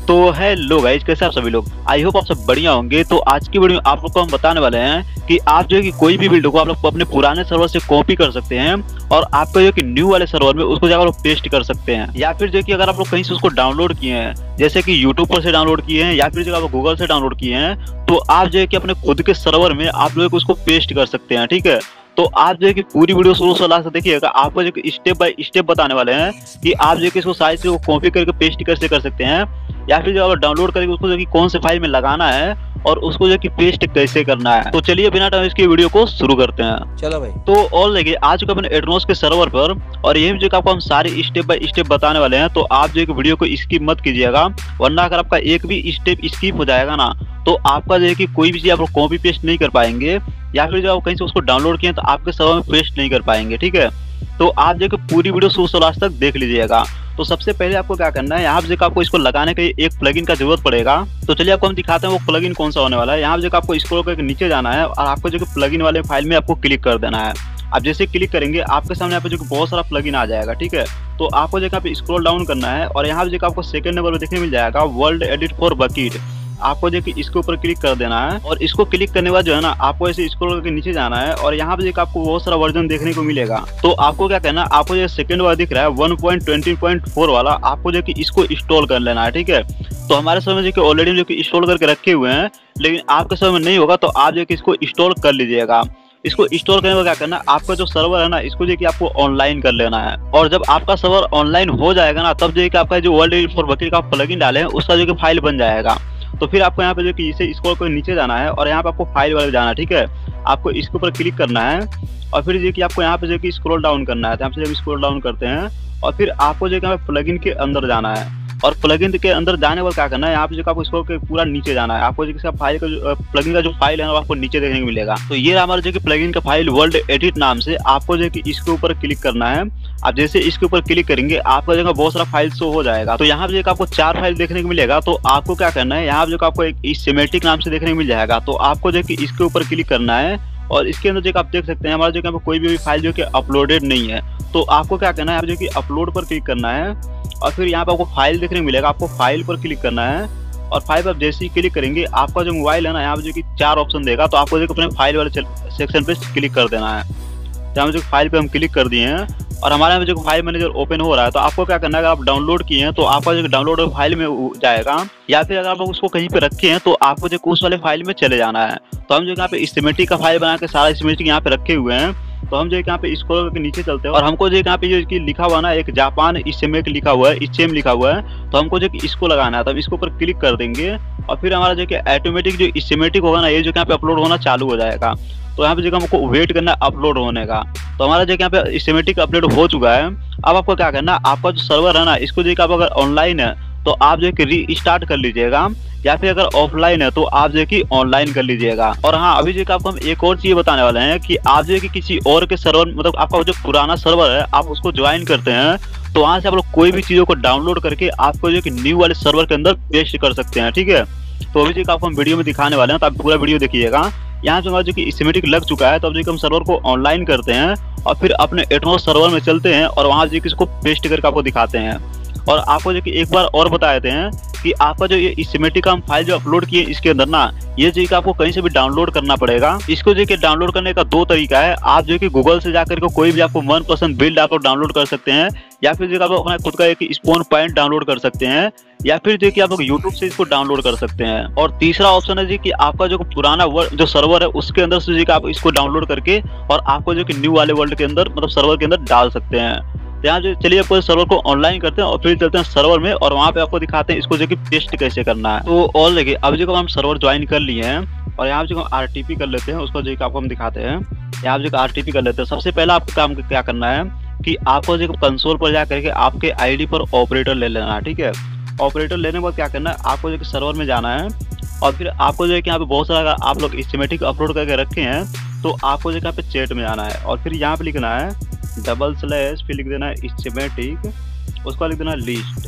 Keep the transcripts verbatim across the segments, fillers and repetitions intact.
तो hello guys, कैसे आप सभी लोग। आई होप आप सब बढ़िया होंगे। तो आज की वीडियो में आप लोग को हम बताने वाले हैं कि आप जो है कि कोई भी वीडियो को आप लोग अपने पुराने सर्वर से कॉपी कर सकते हैं और आपको जो है कि न्यू वाले सर्वर में उसको जाकर पेस्ट कर सकते हैं। या फिर जो है कि अगर आप लोग कहीं से उसको डाउनलोड किए हैं, जैसे कि यूट्यूब पर से डाउनलोड किए हैं या फिर जो आप गूगल से डाउनलोड किए हैं, तो आप जो है कि अपने खुद के सर्वर में आप लोग उसको पेस्ट कर सकते हैं। ठीक है, तो आप जो है कि पूरी वीडियो शुरू से लास्ट तक देखिएगा। आपको जो स्टेप बाय स्टेप बताने वाले हैं कि आप जो है कि इसको साइज से कॉपी करके पेस्ट कैसे कर सकते हैं, या फिर जो डाउनलोड करके उसको जो कि कौन से फाइल में लगाना है और उसको जो कि पेस्ट कैसे करना है। तो चलिए बिना टाइम इसकी वीडियो को शुरू करते हैं। चलो भाई। तो और देखिए, आज चुका अपने एडनोस के सर्वर पर और यही जो आपको हम सारे स्टेप बाय स्टेप बताने वाले हैं। तो आप जो है वीडियो को स्किप मत कीजिएगा, वरना अगर आपका एक भी स्टेप स्किप हो जाएगा ना, तो आपका जो है कि कोई भी चीज आप लोग कॉपी पेस्ट नहीं कर पाएंगे, या फिर जो आप कहीं से उसको डाउनलोड किए तो आपके सर्वर में पेस्ट नहीं कर पाएंगे। ठीक है, तो आप जो है पूरी वीडियो शुरू से लास्ट तक देख लीजिएगा। तो सबसे पहले आपको क्या करना है, यहाँ पे जो आपको इसको लगाने के लिए एक प्लगइन का जरूरत पड़ेगा। तो चलिए आपको हम दिखाते हैं वो प्लगइन कौन सा होने वाला है। यहाँ पे जो आपको स्क्रॉल करके नीचे जाना है और आपको जो प्लगइन वाले फाइल में आपको क्लिक कर देना है। आप जैसे क्लिक करेंगे आपके सामने यहाँ पे जो बहुत सारा प्लगइन आ जाएगा। ठीक है, तो आपको जो यहाँ पे स्क्रॉल डाउन करना है और यहाँ पे जो आपको सेकंड नंबर पे देखने मिल जाएगा वर्ल्ड एडिट फॉर बकेट। आपको जो कि इसके ऊपर क्लिक कर देना है और इसको क्लिक करने के बाद जो है ना, आपको ऐसे स्क्रॉल करके नीचे जाना है और यहाँ पे आपको बहुत सारा वर्जन देखने को मिलेगा। तो आपको क्या करना है, आपको जो सेकंड वाला दिख रहा है one point twenty point four वाला, आपको जो कि इसको इंस्टॉल कर लेना है। ठीक है, तो हमारे समय जो कि ऑलरेडी जो कि इंस्टॉल करके रखे हुए हैं, लेकिन आपके समय में नहीं होगा तो आप जो कि इसको इंस्टॉल कर लीजिएगा। इसको इंस्टॉल करने का क्या करना है, आपका जो सर्वर है ना, इसको जो कि आपको ऑनलाइन कर लेना है। और जब आपका सर्वर ऑनलाइन हो जाएगा ना, तब जो कि आपका जो वर्ल्ड एडिट फॉर बकेट का प्लगइन डाले हैं उसका जो कि फाइल बन जाएगा। तो फिर आपको यहाँ पे जो कि इसे स्क्रॉल कर नीचे जाना है और यहाँ पे आपको फाइल वाले जाना है। ठीक है, आपको इसके ऊपर क्लिक करना है और फिर जो कि आपको यहाँ पे जो कि स्क्रॉल डाउन करना है। तो यहाँ पे जब स्क्रॉल डाउन करते हैं और फिर आपको जो कि प्लगइन के अंदर जाना है और प्लगइन के अंदर जाने पर क्या करना है, यहाँ पे जो आपको इसको पूरा नीचे जाना है। आपको जो फाइल का जो प्लगइन का जो फाइल है ना, आपको नीचे देखने को मिलेगा। तो ये हमारा जो कि प्लगइन का फाइल वर्ल्ड एडिट नाम से, आपको जो कि इसके ऊपर क्लिक करना है। आप जैसे इसके ऊपर क्लिक करेंगे आपका जगह बहुत सारा फाइल शो हो जाएगा। तो यहाँ पे आपको चार फाइल देखने को मिलेगा। तो आपको क्या करना है, यहाँ पे जो आपको एक सिमेटिक नाम से देखने को मिल जाएगा। तो आपको जो कि इसके ऊपर क्लिक करना है और इसके अंदर जो आप देख सकते हैं हमारा जो कि कोई भी फाइल जो कि अपलोडेड नहीं है। तो आपको क्या करना है, आप जो कि अपलोड पर क्लिक करना है और फिर यहाँ पे आपको फाइल देखने को मिलेगा। आपको फाइल पर क्लिक करना है और फाइल पर जैसे ही क्लिक करेंगे आपका जो मोबाइल है ना, यहाँ पे जो कि चार ऑप्शन देगा। तो आपको जो अपने फाइल वाले सेक्शन पे क्लिक कर देना है। यहाँ पे जो फाइल पे हम क्लिक कर दिए हैं और हमारे यहाँ जो फाइल मैनेजर ओपन हो रहा है। तो आपको क्या करना है, अगर आप डाउनलोड किए हैं तो आपका जो डाउनलोड फाइल में जाएगा, या फिर अगर आप उसको कहीं पे रखे हैं तो आपको जो उस वाले फाइल में चले जाना है। तो हम जो यहाँ पे स्कीमेटिक का फाइल बना के सारा स्कीमेटिक यहाँ पे रखे हुए हैं। तो हम जो यहाँ पे स्क्रॉल करके नीचे चलते हैं और हमको जो यहाँ पे जो लिखा हुआ ना, एक जापान स्कीमेट लिखा हुआ है, स्कीम लिखा हुआ है। तो हमको जो इसको लगाना है। तो हम इसको ऊपर क्लिक कर देंगे और फिर हमारा जो ऑटोमेटिक जो स्कीमेटिक होगा ना, ये जो यहाँ पे अपलोड होना चालू हो जाएगा। तो यहाँ पे जो हमको वेट करना है अपलोड होने का। तो हमारा जो यहाँ पे स्कीमेटिक अपलोड हो चुका है। अब आपको क्या करना है, आपका जो सर्वर है ना, इसको जो आप अगर ऑनलाइन है तो आप जो कि री-स्टार्ट कर लीजिएगा, या फिर अगर ऑफलाइन है तो आप जो कि ऑनलाइन कर लीजिएगा। और हाँ, अभी जो आपको हम एक और चीज बताने वाले हैं कि आप जो कि किसी और के सर्वर, मतलब आपका जो पुराना सर्वर है, आप उसको ज्वाइन करते हैं तो वहां से आप लोग कोई भी चीजों को डाउनलोड करके आपको जो कि न्यू वाले सर्वर के अंदर पेस्ट कर सकते हैं। ठीक है, तो अभी जो आपको हम वीडियो में दिखाने वाले हैं, तो आप पूरा वीडियो देखिएगा। यहाँ जो हमारा जो कि स्कीमेटिक लग चुका है, तो अब जो हम सर्वर को ऑनलाइन करते हैं और फिर अपने एटमॉस सर्वर में चलते हैं और वहाँ जो कि इसको पेस्ट करके आपको दिखाते हैं। और आपको जो कि एक बार और बता देते हैं कि आपका जो ये स्कीमेटिक का हम फाइल जो अपलोड किए इसके अंदर ना, ये जो कि आपको कहीं से भी डाउनलोड करना पड़ेगा। इसको जो कि डाउनलोड करने का दो तरीका है। आप जो कि गूगल से जाकर के कोई भी आपको मन पसंद बिल्ड आप डाउनलोड कर सकते हैं, या फिर जो आप अपना खुद का एक स्पॉन पॉइंट डाउनलोड कर सकते हैं, या फिर जो कि आप लोग यूट्यूब से इसको डाउनलोड कर सकते हैं। और तीसरा ऑप्शन है जी कि आपका जो पुराना जो सर्वर है उसके अंदर से जो आप इसको डाउनलोड करके और आपको जो कि न्यू वाले वर्ल्ड के अंदर, मतलब सर्वर के अंदर डाल सकते हैं। यहाँ जो चलिए आपको सर्वर को ऑनलाइन करते हैं और फिर चलते हैं सर्वर में और वहाँ पे आपको दिखाते हैं इसको जो कि पेस्ट कैसे करना है। तो और देखिए, अब जो हम सर्वर ज्वाइन कर लिए हैं और यहाँ जो हम आरटीपी कर लेते हैं, उसको जो आपको हम दिखाते हैं। यहाँ जो आरटीपी कर लेते हैं। सबसे पहला आपको काम क्या करना है कि आपको जो कंसोल पर जा करके आपके आईडी पर ऑपरेटर ले लेना है। ठीक है, ऑपरेटर लेने के बाद क्या करना है, आपको जो सर्वर में जाना है और फिर आपको जो है कि यहाँ पे बहुत सारा आप लोग स्कीमेटिक अपलोड करके रखे हैं, तो आपको जो यहाँ पे चैट में जाना है और फिर यहाँ पे लिखना है डबल स्लैश, फिर लिख देना है स्कीमेटिक, उसका लिख देना लिस्ट।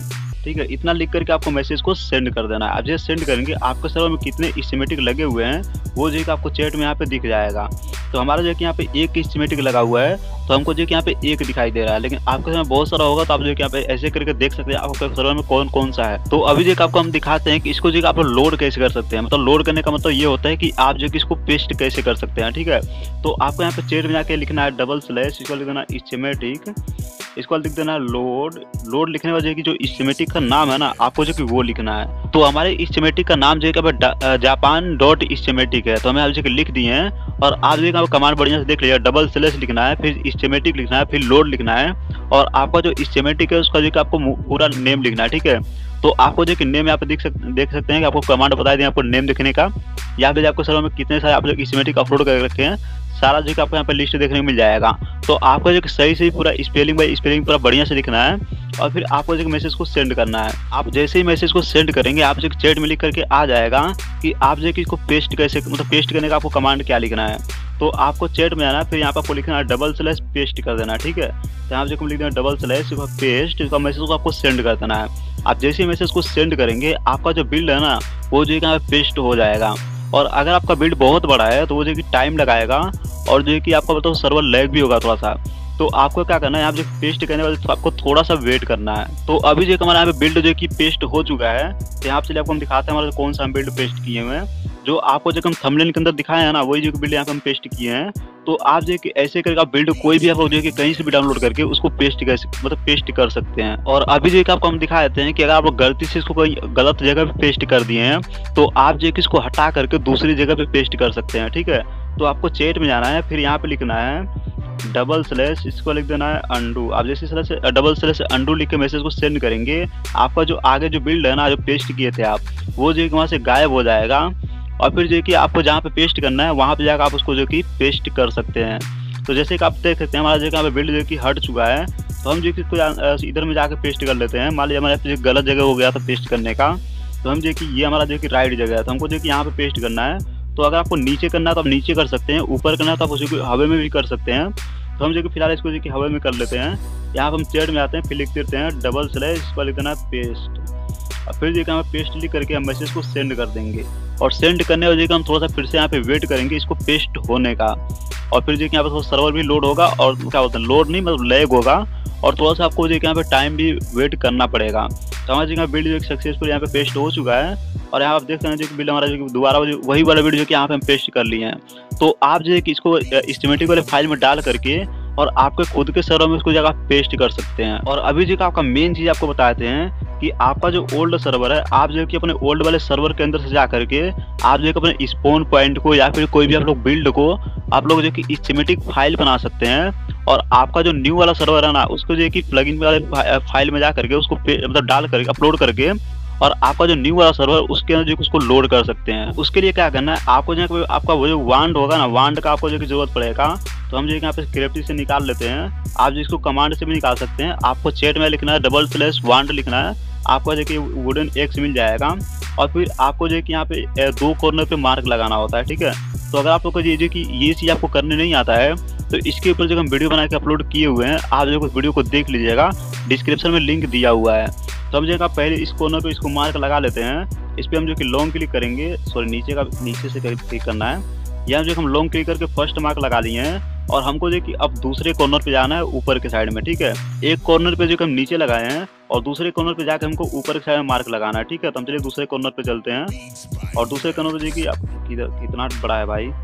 ठीक है, इतना लिख करके आपको मैसेज को सेंड कर देना है। आप जैसे सेंड करेंगे आपके सर्वर में कितने स्कीमेटिक लगे हुए हैं वो जो है कि आपको चैट में यहाँ पे दिख जाएगा। तो हमारा जो है कि यहाँ पे एक स्कीमेटिक लगा हुआ है तो हमको जो है कि यहाँ पे एक दिखाई दे रहा है, लेकिन आपके सर्वर में बहुत सारा होगा तो आप जो है कि यहाँ पे ऐसे करके देख सकते हैं आपके सर्वर में कौन कौन सा है। तो अभी जो आपको हम दिखाते हैं कि इसको जो आप लोड कैसे कर सकते हैं। मतलब लोड करने का मतलब ये होता है कि आप जो है कि इसको पेस्ट कैसे कर सकते हैं। ठीक है, तो आपको यहाँ पे चैट में जाके लिखना है डबल स्लैश, इसको लिख देना स्कीमेटिक, इसको लिख देना लोड। लोड लिखने के बाद जो स्कीमेटिक का नाम है ना आपको जो कि वो लिखना है। तो हमारे स्कीमेटिक का नाम जो है जापान डॉट स्कीमेटिक है, तो हमें आप जो लिख दिए हैं। और आप जो कमांड बढ़िया से देख लीजिए, डबल स्लैश लिखना है, फिर स्कीमेटिक लिखना है, फिर लोड लिखना है, और आपका जो स्कीमेटिक है उसका जो आपको पूरा नेम लिखना है। ठीक है, तो आपको जो कि नेम यहाँ पे देख सकते देख सकते हैं कि आपको कमांड बता दें आपको नेम लिखने का। या फिर आपको सर्वर में कितने सारे आप जो स्कीमेटिक अपलोड कर रखे हैं सारा जो आपको यहाँ पे लिस्ट देखने को मिल जाएगा। तो आपको जो सही से पूरा स्पेलिंग बाय स्पेलिंग पूरा बढ़िया से लिखना है और फिर आपको जो मैसेज को सेंड करना है। आप जैसे ही मैसेज को सेंड करेंगे आप जो चैट में लिख करके आ जाएगा कि आप जो इसको पेस्ट कैसे, मतलब पेस्ट करने का आपको कमांड क्या लिखना है। तो आपको चैट में आना है, फिर यहाँ पर आपको लिखना है डबल स्लैश पेस्ट कर देना। ठीक है, तो यहाँ जो लिख देना डबल स्लैश पेस्ट, इसका मैसेज को आपको सेंड कर देना है। आप जैसे ही मैसेज को सेंड करेंगे आपका जो बिल्ड है ना वो जो है पेस्ट हो जाएगा। और अगर आपका बिल्ड बहुत बड़ा है तो वो जो कि टाइम लगाएगा और जो है कि आपका मतलब सर्वर लैग भी होगा थोड़ा सा। तो आपको क्या करना है, आप जो पेस्ट करने वाले तो आपको थोड़ा सा वेट करना है। तो अभी जो हमारा यहाँ पे बिल्ड जो कि पेस्ट हो चुका है, तो यहाँ पे आपको हम दिखाते हैं हमारा कौन सा हम बिल्ड पेस्ट किए हुए हैं। जो आपको जो हम थंबनेल के अंदर दिखाए हैं ना वही जो बिल्ड यहाँ पे हम पेस्ट किए हैं। तो आप जो कि ऐसे करके आप बिल्ड कोई भी आप जो कि कहीं से भी डाउनलोड करके उसको पेस्ट कर मतलब पेस्ट कर सकते हैं। और अभी जो आपको हम दिखा देते हैं कि अगर आप गलती से इसको कोई गलत जगह पे पेस्ट कर दिए हैं तो आप जो कि इसको हटा करके दूसरी जगह पे पेस्ट कर सकते हैं। ठीक है, तो आपको चैट में जाना है, फिर यहाँ पे लिखना है डबल स्लैश, इसको लिख देना है अंडू। आप जैसे स्लैश डबल स्लैश अंडू लिख के मैसेज को सेंड करेंगे आपका जो आगे जो बिल्ड है ना जो पेस्ट किए थे आप वो जो वहाँ से गायब हो जाएगा। और फिर जो कि आपको जहाँ पे पेस्ट करना है वहाँ पे जाकर आप उसको जो कि पेस्ट कर सकते हैं। तो जैसे कि आप देख सकते हैं हमारा जो यहाँ पे बिल्ड जो कि हट चुका है, तो हम जो कि इधर में जाकर पेस्ट कर लेते हैं। मान लीजिए हमारे जो गलत जगह हो गया था पेस्ट करने का, तो हम जो कि ये हमारा जो कि राइट जगह है तो हमको जो कि यहाँ पे पेस्ट करना है। तो अगर आपको नीचे करना है तो आप नीचे कर सकते हैं, ऊपर करना है तो आप उसको हवा में भी कर सकते हैं। तो हम जो कि फिलहाल इसको जो कि हवा में कर लेते हैं। यहाँ पर हम चैट में आते हैं, फिर लिख देते हैं डबल स्लैश, इस पर लिख देना है पेस्ट, और फिर जो हमें पेस्ट लिख करके हम मैसेज को सेंड कर देंगे। और सेंड करने वाले हम थोड़ा सा फिर से यहाँ पे वेट करेंगे इसको पेस्ट होने का। और फिर जो यहाँ पे सर्वर भी लोड होगा और क्या बोलते हैं लोड नहीं मतलब लैग होगा, और थोड़ा सा आपको जो यहाँ पे टाइम भी वेट करना पड़ेगा। तो हमारा जो बिल्ड जो सक्सेसफुल यहाँ पे पेस्ट हो चुका है। और यहाँ आप देख सकते हैं जो कि बिल्ड हमारा जो दोबारा वही वाला बिल्ड जो कि यहाँ पे हम पेस्ट कर लिए हैं। तो आप जो है कि इसको स्कीमेटिक वाले फाइल में डाल करके और आपके खुद के सर्वर में उसको जगह पेस्ट कर सकते हैं। और अभी जो आपका मेन चीज़ आपको बताते हैं कि आपका जो ओल्ड सर्वर है आप जो है कि अपने ओल्ड वाले सर्वर के अंदर से जा करके आप जो है कि अपने स्पॉन पॉइंट को या फिर कोई भी आप लोग बिल्ड को आप लोग जो कि स्कीमेटिक फाइल बना सकते हैं। और आपका जो न्यू वाला सर्वर है ना उसको जो है कि प्लगइन वाले फाइल में जा करके उसको मतलब डाल करके अपलोड करके और आपका जो न्यू वाला सर्वर उसके अंदर जो उसको लोड कर सकते हैं। उसके लिए क्या करना है, आपको जो है आपका वो जो वांड होगा ना, वांड का आपको जो कि जरूरत पड़ेगा। तो हम जो यहाँ पे क्रिप्टी से निकाल लेते हैं, आप जो इसको कमांड से भी निकाल सकते हैं। आपको चैट में लिखना है डबल स्लैश वांड लिखना है, आपको जो कि वुडन एक्स मिल जाएगा। और फिर आपको जो है कि यहाँ पे दो कॉर्नर पे मार्क लगाना होता है। ठीक है, तो अगर आप लोग को ये जो कि ये चीज़ आपको करने नहीं आता है तो इसके ऊपर जो हम वीडियो बना के अपलोड किए हुए हैं, आप जो वीडियो को देख लीजिएगा, डिस्क्रिप्शन में लिंक दिया हुआ है। तो हम जो है पहले इस कॉर्नर पे इसको मार्क लगा लेते हैं। इस पर हम जो कि लॉन्ग क्लिक करेंगे, सॉरी नीचे का नीचे से क्लिक करना है। यहाँ जो हम लॉन्ग क्लिक करके फर्स्ट मार्क लगा लिए हैं और हमको जो कि अब दूसरे कॉर्नर पे जाना है ऊपर के साइड में। ठीक है, एक कॉर्नर पे जो हम नीचे लगाए हैं और दूसरे कॉर्नर पे जाकर हमको ऊपर के साइड में मार्क लगाना है। ठीक है, तो हम चलिए दूसरे कॉर्नर पे चलते हैं। और दूसरे कॉर्नर पे जो कि कितना बड़ा है भाई,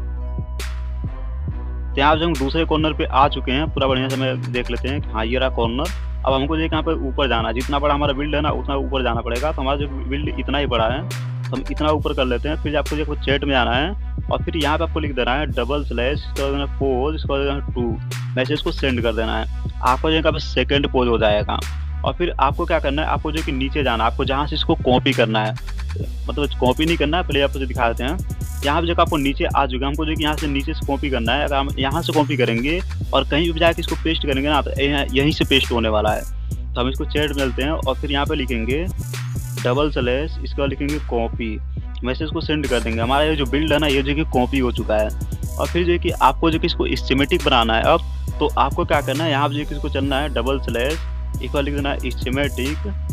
तो यहाँ हम दूसरे कॉर्नर पे आ चुके हैं। पूरा बढ़िया से मैं देख लेते हैं कि हाँ ये रहा कॉर्नर। अब हमको जो यहाँ पे ऊपर जाना है, जितना बड़ा हमारा बिल्ड है ना उतना ऊपर जाना पड़ेगा। तो हमारा जो बिल्ड इतना ही बड़ा है तो हम इतना ऊपर कर लेते हैं। फिर आपको जो चैट में जाना है और फिर यहाँ पे आपको लिख देना है डबल स्लैश, इसको देना पोज, इसको देना टू, मैसेज को सेंड कर देना है। आपको जो यहाँ पे सेकेंड पोज हो जाएगा। और फिर आपको क्या करना है, आपको जो कि नीचे जाना है, आपको जहाँ से इसको कॉपी करना है, मतलब कॉपी नहीं करना है, पहले आपको दिखा देते हैं। यहाँ पे जगह आपको नीचे आ चुका है, हमको जो कि यहाँ से नीचे से कॉपी करना है। अगर हम यहाँ से कॉपी करेंगे और कहीं भी जाके इसको पेस्ट करेंगे ना तो यहीं से पेस्ट होने वाला है। तो हम इसको चैट में मिलते हैं और फिर यहाँ पे लिखेंगे डबल स्लैश, इसके बाद लिखेंगे कॉपी, मैसेज को सेंड कर देंगे। हमारा ये जो बिल्ड है ना ये जो कि कॉपी हो चुका है। और फिर जो कि आपको जो कि इसको स्कीमेटिक बनाना है अब, तो आपको क्या करना है, यहाँ पे जो कि इसको चलना है डबल स्लैश, एक बार लिख देना है स्कीमेटिक,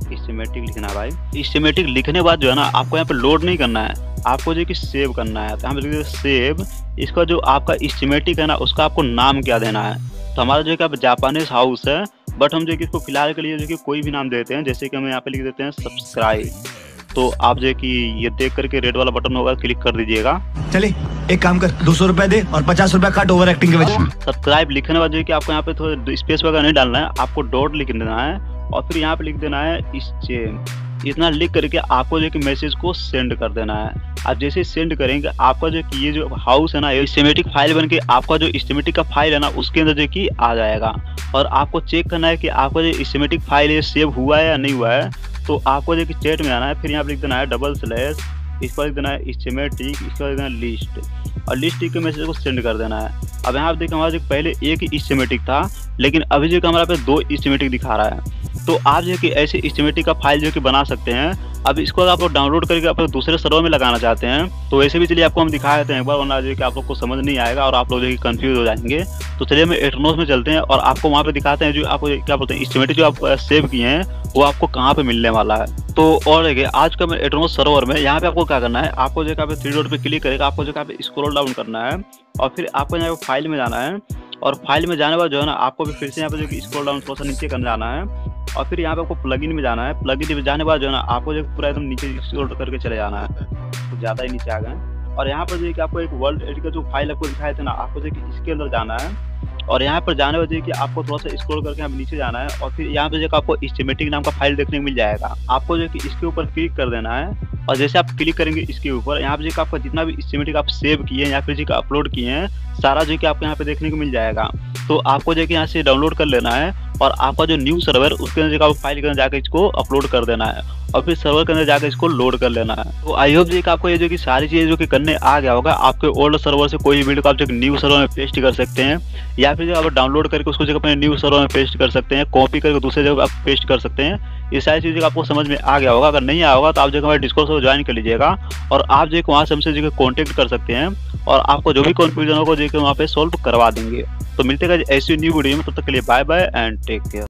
स्कीमेटिक लिखना है भाई। स्कीमेटिक लिखने के बाद जो है ना आपको यहाँ पे लोड नहीं करना है, आपको जो कि सेव करना है। तो यहाँ पे लिख दीजिए सेव। इसका जो आपका स्कीमेटिक है ना उसका आपको नाम क्या देना है। तो हमारा जो है जापानीज हाउस है, बट हम जो कि इसको फिलहाल के लिए जो कि कोई भी नाम देते हैं, जैसे कि हम यहाँ पे लिख देते हैं सब्सक्राइब। तो आप जो है कि ये देख करके रेड वाला बटन होगा, क्लिक कर दीजिएगा। चले एक काम कर, दो सौ रुपए दे और पचास रुपए काट ओवर एक्टिंग के वजह। सब्सक्राइब लिखने के बाद जो है कि आपको यहाँ पे थोड़ा स्पेस वगैरह नहीं डालना है, आपको डॉट लिख देना है और फिर यहाँ पे लिख देना है स्टेम। इतना लिख करके आपको जो कि मैसेज को सेंड कर देना है। आप जैसे सेंड करेंगे आपका जो कि ये जो हाउस है ना ये स्कीमेटिक फाइल बन के आपका जो स्कीमेटिक का फाइल है ना उसके अंदर जो कि आ जाएगा। और आपको चेक करना है कि आपका जो स्कीमेटिक फाइल है सेव हुआ है या नहीं हुआ है। तो आपको जो कि चैट में आना है, फिर यहाँ पे लिख देना है डबल स्लैश, इसको लिख देना है स्कीमेटिक, इसको लिख देना है लिस्ट और लिस्ट के मैसेज को सेंड कर देना है। अब यहाँ पे देखिए हमारा जो पहले एक ही स्कीमेटिक था, लेकिन अभी जो हमारा पे दो स्कीमेटिक दिखा रहा है। तो आप जो कि ऐसे स्कीमेटिक का फाइल जो कि बना सकते हैं। अब इसको आप लोग डाउनलोड करके अपने दूसरे सर्वर में लगाना चाहते हैं तो वैसे भी चलिए आपको हम दिखा देते हैं एक बार, वरना जो कि आप लोग को समझ नहीं आएगा और आप लोग जो कि कंफ्यूज हो जाएंगे। तो चलिए हम एटरनॉस में चलते हैं और आपको वहाँ पे दिखाते हैं जो आपको क्या बोलते हैं स्कीमेटिक जो आप सेव किए हैं वो आपको कहाँ पे मिलने वाला है। तो और देखिए आज का मैं एटरनॉस सर्वर में यहाँ पे आपको क्या करना है, आपको जो है थ्री डॉट पे क्लिक करेगा, आपको जो है स्क्रॉल डाउन करना है और फिर आपको यहाँ पे फाइल में जाना है। और फाइल में जाने के बाद जो है ना आपको भी फिर से यहाँ पे जो कि स्क्रॉल डाउन थोड़ा सा नीचे करना जाना है और फिर यहाँ पे आपको प्लगइन में जाना है। प्लगइन में जाने के बाद जो है ना आपको जो पूरा एकदम नीचे स्क्रॉल करके चले जाना है, तो ज़्यादा ही नीचे आ गए। और यहाँ पर जो है कि आपको एक वर्ल्ड एडिट का जो फाइल आपको दिखाए थे ना, आपको जो कि इसके अंदर जाना है और यहाँ पर जाने वजह कि आपको थोड़ा सा स्क्रॉल करके यहाँ नीचे जाना है और फिर यहाँ पे जो आपको स्कीमेटिक नाम का फाइल देखने को मिल जाएगा। आपको जो कि इसके ऊपर क्लिक कर देना है और जैसे आप क्लिक करेंगे इसके ऊपर यहाँ पे जो आपका जितना भी स्कीमेटिक आप सेव किए हैं या फिर जो अपलोड किए हैं सारा जो कि आपको यहाँ पे देखने को मिल जाएगा। तो आपको जो कि यहाँ से डाउनलोड कर लेना है और आपका जो न्यू सर्वर उसके अंदर जो फाइल के अंदर जाकर इसको अपलोड कर देना है और फिर सर्वर के अंदर जाकर इसको लोड कर लेना है। तो आई होप जी कि आपको ये जो कि सारी चीज़ें जो कि करने आ गया होगा। आपके ओल्ड सर्वर से कोई वीडियो को आप जो न्यू सर्वर में पेस्ट कर सकते हैं या फिर जो आप डाउनलोड करके उसको जो अपने न्यू सर्वर में पेस्ट कर सकते हैं, कॉपी करके दूसरे जगह आप पेस्ट कर सकते हैं। ये सारी चीज़ें आपको समझ में आ गया होगा। अगर नहीं आया होगा तो आप जो हमारे डिस्कॉर्ड से ज्वाइन कर लीजिएगा और आप जो वहाँ से हमसे जो कॉन्टेक्ट कर सकते हैं और आपको जो भी कन्फ्यूजन होगा जो कि वहाँ पे सॉल्व करवा देंगे। तो मिलते हैं ऐसी न्यू वीडियो में, तब तक के लिए bye bye and take care.